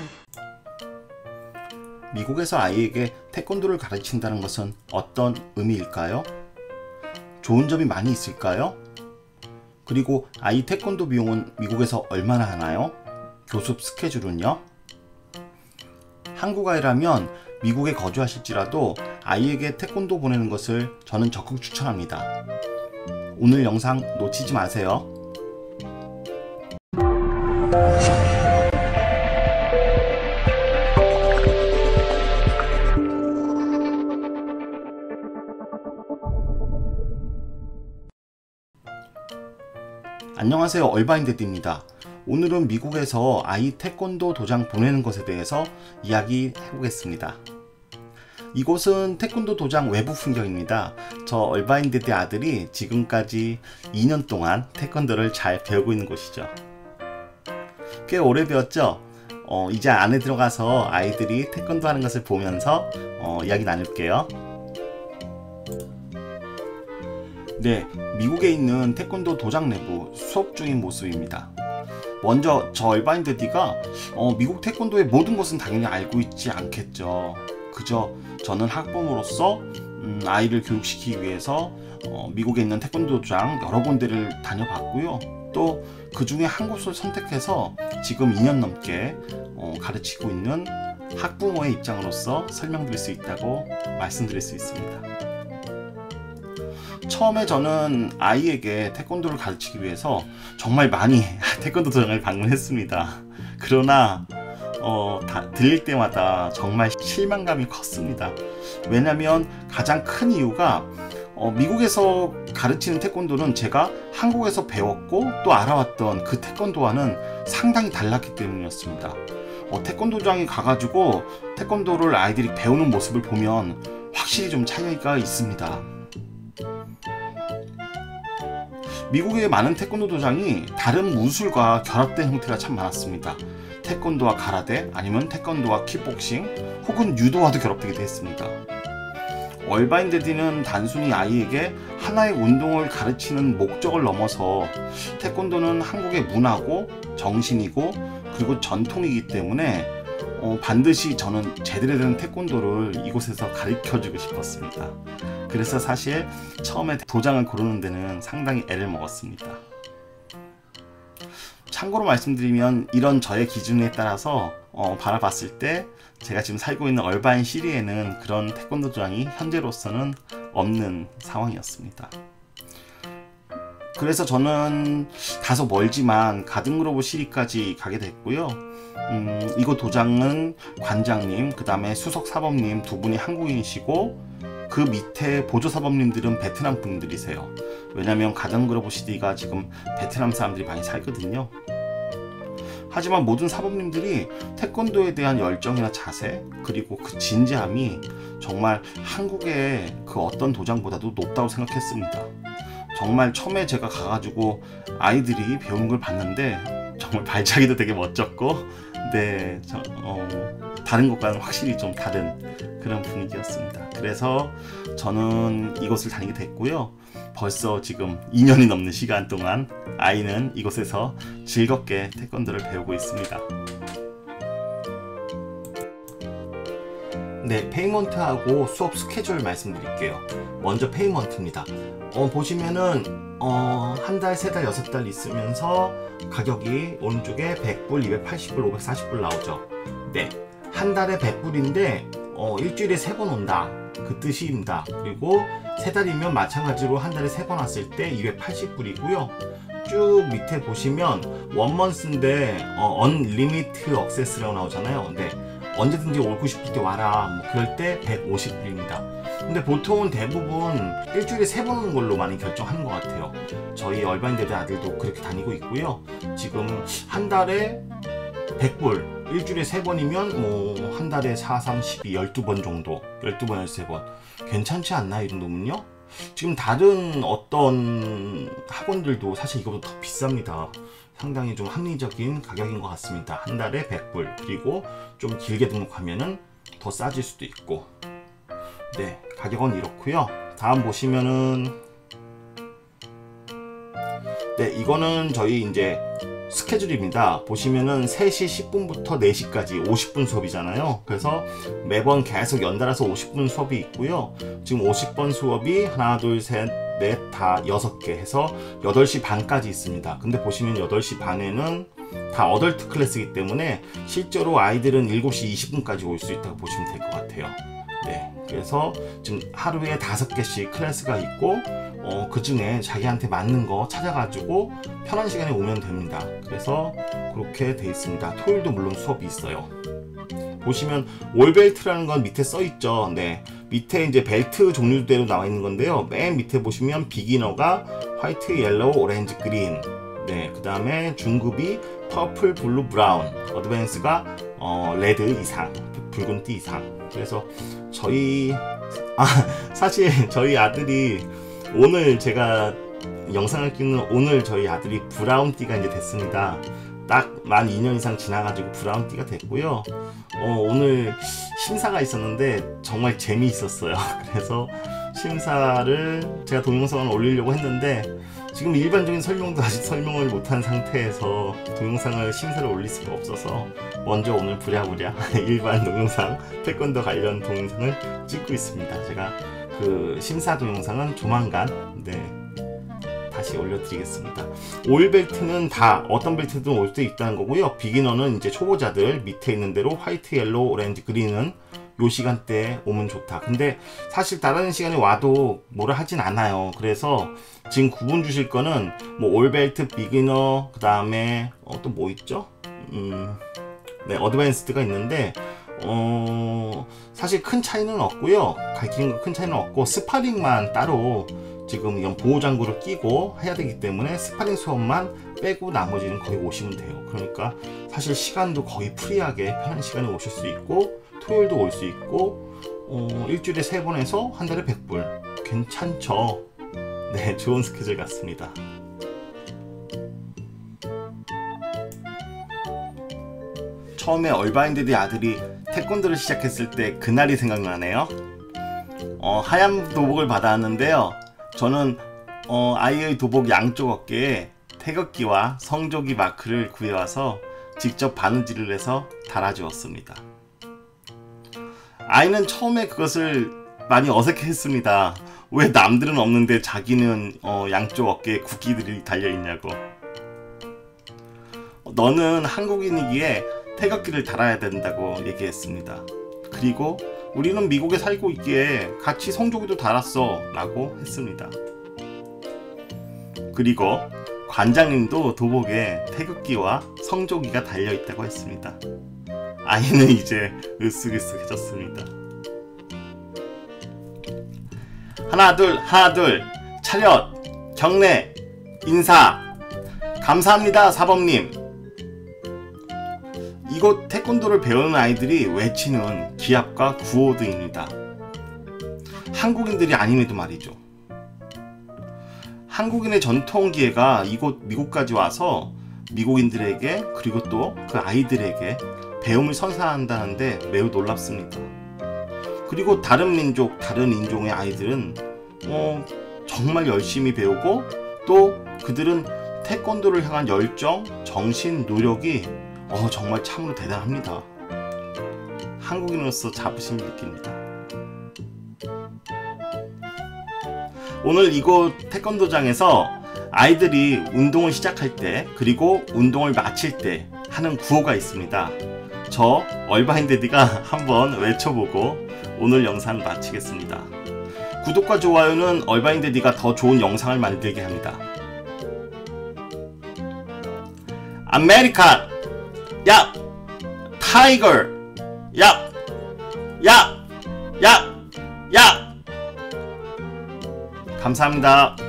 미국에서 아이에게 태권도를 가르친다는 것은 어떤 의미일까요? 좋은 점이 많이 있을까요? 그리고 아이 태권도 비용은 미국에서 얼마나 하나요? 교습 스케줄은요? 한국 아이라면 미국에 거주하실지라도 아이에게 태권도 보내는 것을 저는 적극 추천합니다. 오늘 영상 놓치지 마세요. 안녕하세요, 얼바인데드입니다. 오늘은 미국에서 아이 태권도 도장 보내는 것에 대해서 이야기해보겠습니다. 이곳은 태권도 도장 외부 풍경입니다. 저 얼바인데드 아들이 지금까지 2년 동안 태권도를 잘 배우고 있는 곳이죠. 꽤 오래 배웠죠? 이제 안에 들어가서 아이들이 태권도 하는 것을 보면서 이야기 나눌게요. 네, 미국에 있는 태권도 도장 내부 수업 중인 모습입니다. 먼저 저 얼바인데드가 미국 태권도의 모든 것은 당연히 알고 있지 않겠죠. 그저 저는 학부모로서 아이를 교육시키기 위해서 미국에 있는 태권도 도장 여러 군데를 다녀봤고요. 또 그 중에 한 곳을 선택해서 지금 2년 넘게 가르치고 있는 학부모의 입장으로서 설명드릴 수 있다고 말씀드릴 수 있습니다. 처음에 저는 아이에게 태권도를 가르치기 위해서 정말 많이 태권도 도장을 방문했습니다. 그러나 들릴 때마다 정말 실망감이 컸습니다. 왜냐면 가장 큰 이유가 미국에서 가르치는 태권도는 제가 한국에서 배웠고 또 알아왔던 그 태권도와는 상당히 달랐기 때문이었습니다. 태권도장에 가가지고 태권도를 아이들이 배우는 모습을 보면 확실히 좀 차이가 있습니다. 미국의 많은 태권도 도장이 다른 무술과 결합된 형태가 참 많았습니다. 태권도와 가라데, 아니면 태권도와 킥복싱, 혹은 유도와도 결합되기도 했습니다. 얼바인데드는 단순히 아이에게 하나의 운동을 가르치는 목적을 넘어서 태권도는 한국의 문화고 정신이고 그리고 전통이기 때문에 반드시 저는 제대로 된 태권도를 이곳에서 가르쳐주고 싶었습니다. 그래서 사실 처음에 도장을 고르는 데는 상당히 애를 먹었습니다. 참고로 말씀드리면 이런 저의 기준에 따라서 바라봤을 때 제가 지금 살고 있는 얼바인 시리에는 그런 태권도 도장이 현재로서는 없는 상황이었습니다. 그래서 저는 다소 멀지만 가든그로브 시리까지 가게 됐고요. 이곳 도장은 관장님, 그 다음에 수석 사범님 두 분이 한국인이시고 그 밑에 보조 사범님들은 베트남 분들이세요. 왜냐면 가든그로브 시티가 지금 베트남 사람들이 많이 살거든요. 하지만 모든 사범님들이 태권도에 대한 열정이나 자세, 그리고 그 진지함이 정말 한국의 그 어떤 도장보다도 높다고 생각했습니다. 정말 처음에 제가 가가지고 아이들이 배우는 걸 봤는데 정말 발차기도 되게 멋졌고, 네, 다른 것과는 확실히 좀 다른 그런 분위기였습니다. 그래서 저는 이곳을 다니게 됐고요. 벌써 지금 2년이 넘는 시간 동안 아이는 이곳에서 즐겁게 태권도를 배우고 있습니다. 네, 페이먼트하고 수업 스케줄 말씀드릴게요. 먼저 페이먼트입니다. 보시면은 한 달, 세 달, 여섯 달 있으면서 가격이 오른쪽에 100불, 280불, 540불 나오죠. 네, 한 달에 100불인데 일주일에 3번 온다, 그 뜻입니다. 그리고 세 달이면 마찬가지로 한 달에 3번 왔을 때 280불이고요. 쭉 밑에 보시면 원먼스인데 언리미트 억세스라고 나오잖아요. 네, 언제든지 오고 싶을 때 와라, 뭐 그럴 때 150불입니다. 근데 보통은 대부분 일주일에 3번 오는 걸로 많이 결정하는 것 같아요. 저희 얼바인데드 아들도 그렇게 다니고 있고요. 지금 한 달에 100불, 일주일에 3번이면 뭐 한 달에 4, 3, 12, 12번 정도, 12번, 13번 괜찮지 않나요? 이 정도면요? 지금 다른 어떤 학원들도 사실 이거보다 더 비쌉니다. 상당히 좀 합리적인 가격인 것 같습니다. 한 달에 100불, 그리고 좀 길게 등록하면은 더 싸질 수도 있고. 네, 가격은 이렇고요. 다음 보시면은, 네, 이거는 저희 이제 스케줄입니다. 보시면은 3시 10분부터 4시까지 50분 수업이잖아요. 그래서 매번 계속 연달아서 50분 수업이 있고요. 지금 50번 수업이 하나, 둘, 셋, 넷, 다 6개 해서 8시 반까지 있습니다. 근데 보시면 8시 반에는 다 어덜트 클래스이기 때문에 실제로 아이들은 7시 20분까지 올 수 있다고 보시면 될 것 같아요. 네, 그래서 지금 하루에 5개씩 클래스가 있고 그 중에 자기한테 맞는 거 찾아가지고 편한 시간에 오면 됩니다. 그래서 그렇게 돼 있습니다. 토요일도 물론 수업이 있어요. 보시면 올벨트라는 건 밑에 써 있죠. 네, 밑에 이제 벨트 종류대로 나와 있는 건데요. 맨 밑에 보시면 비기너가 화이트, 옐로우, 오렌지, 그린. 네, 그 다음에 중급이 퍼플, 블루, 브라운, 어드밴스가 레드 이상, 붉은 띠 이상. 그래서 사실 저희 아들이 오늘 제가 영상을 찍는 오늘 저희 아들이 브라운 띠가 이제 됐습니다. 딱 만 2년 이상 지나가지고 브라운 띠가 됐고요. 오늘 심사가 있었는데 정말 재미있었어요. 그래서 심사를 제가 동영상을 올리려고 했는데 지금 일반적인 설명도 아직 설명을 못한 상태에서 동영상을 심사를 올릴 수가 없어서 먼저 오늘 부랴부랴 일반 동영상, 태권도 관련 동영상을 찍고 있습니다. 제가 그 심사 동영상은 조만간 다시 올려드리겠습니다. 올벨트는 다 어떤 벨트든 올 수 있다는 거고요. 비기너는 이제 초보자들 밑에 있는 대로 화이트, 옐로우, 오렌지, 그린은 요 시간대에 오면 좋다. 근데 사실 다른 시간에 와도 뭐라 하진 않아요. 그래서 지금 구분 주실 거는 뭐 올벨트, 비기너, 그 다음에 또 뭐 있죠? 네, 어드밴스드가 있는데 사실 큰 차이는 없고요. 가르치는 거 큰 차이는 없고 스파링만 따로 지금 이건 보호장구를 끼고 해야 되기 때문에 스파링 수업만 빼고 나머지는 거의 오시면 돼요. 그러니까 사실 시간도 거의 프리하게 편한 시간에 오실 수 있고 토요일도 올 수 있고 일주일에 3번 해서 한 달에 100불 괜찮죠? 네, 좋은 스케줄 같습니다. 처음에 얼바인데디 아들이 태권도를 시작했을 때 그날이 생각나네요. 하얀 도복을 받아왔는데요. 저는 아이의 도복 양쪽 어깨에 태극기와 성조기 마크를 구해와서 직접 바느질을 해서 달아주었습니다. 아이는 처음에 그것을 많이 어색해했습니다. 왜 남들은 없는데 자기는 양쪽 어깨에 국기들이 달려있냐고. 너는 한국인이기에 태극기를 달아야 된다고 얘기했습니다. 그리고 우리는 미국에 살고 있기에 같이 성조기도 달았어 라고 했습니다. 그리고 관장님도 도복에 태극기와 성조기가 달려있다고 했습니다. 아이는 이제 으쓱으쓱해졌습니다. 하나 둘 차렷 경례 인사 감사합니다 사범님. 이곳 태권도를 배우는 아이들이 외치는 기합과 구호등입니다. 한국인들이 아님에도 말이죠. 한국인의 전통기회가 이곳 미국까지 와서 미국인들에게 그리고 또 그 아이들에게 배움을 선사한다는데 매우 놀랍습니다. 그리고 다른 민족, 다른 인종의 아이들은 정말 열심히 배우고 또 그들은 태권도를 향한 열정, 정신, 노력이 정말 참으로 대단합니다. 한국인으로서 자부심을 느낍니다. 오늘 이곳 태권도장에서 아이들이 운동을 시작할 때 그리고 운동을 마칠 때 하는 구호가 있습니다. 저 얼바인데디가 한번 외쳐보고 오늘 영상 마치겠습니다. 구독과 좋아요는 얼바인데디가 더 좋은 영상을 만들게 합니다. 아메리칸 야! 타이거! 야! 야! 야! 야! 감사합니다.